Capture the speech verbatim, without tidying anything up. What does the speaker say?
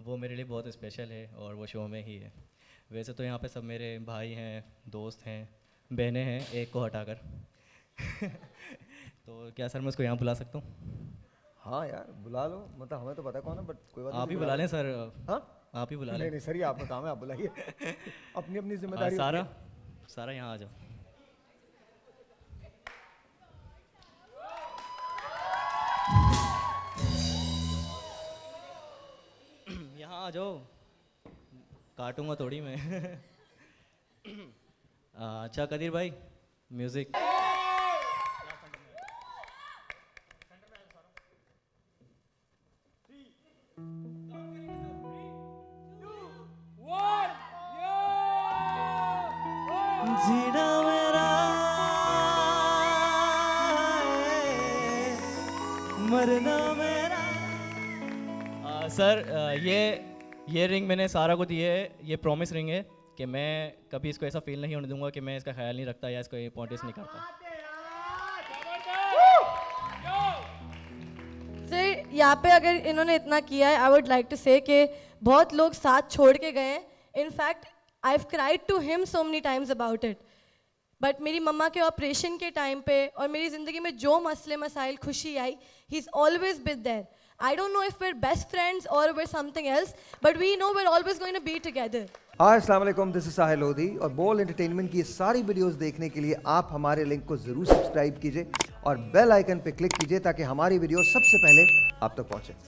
वो मेरे लिए बहुत स्पेशल है और वो शो में ही है। वैसे तो यहाँ पे सब मेरे भाई हैं, दोस्त हैं, बहनें हैं, एक को हटाकर तो क्या सर मैं उसको यहाँ बुला सकता हूँ? हाँ यार बुला लो, मतलब हमें तो पता कौन है, बट कोई बात आप ही नहीं, बुला लें सर। हाँ आप ही बुला नहीं लें। नहीं सर, ये आपका काम है, आप बुलाइए अपनी अपनी आ, जिम्मेदारी सारा होती है। सारा यहाँ आ जाओ। यहाँ आ जाओ, काटूंगा थोड़ी मैं आ, अच्छा कदीर भाई, म्यूजिक। जीना मेरा मरना मेरा। आ, सर आ, ये ये रिंग मैंने सारा को दी है। ये प्रॉमिस रिंग है कि मैं कभी इसको ऐसा फील नहीं होने दूंगा कि मैं इसका ख्याल नहीं रखता या इसको इम्पोर्टेंस नहीं करता। सर यहाँ पे अगर इन्होंने इतना किया है, आई वुड लाइक टू से कि बहुत लोग साथ छोड़ के गए हैं। In fact I have cried to him so many times about it, but मेरी मम्मा के ऑपरेशन के टाइम पे और मेरी ज़िंदगी में जो मसले मसाइल खुशी आई, he is always been there. I don't know if we're best friends और we're something else, but we know we're always going to be together. Hi अस्सलाम वालेकुम, दिस इज साहिल लोधी और बोल एंटरटेनमेंट की ये सारी वीडियोस देखने के लिए आप हमारे लिंक को जरूर सब्सक्राइब कीजिए और बेल आइकन पे क्लिक कीजिए ताकि हमारी वीडियो सबसे पहले आप तक पहुंचे।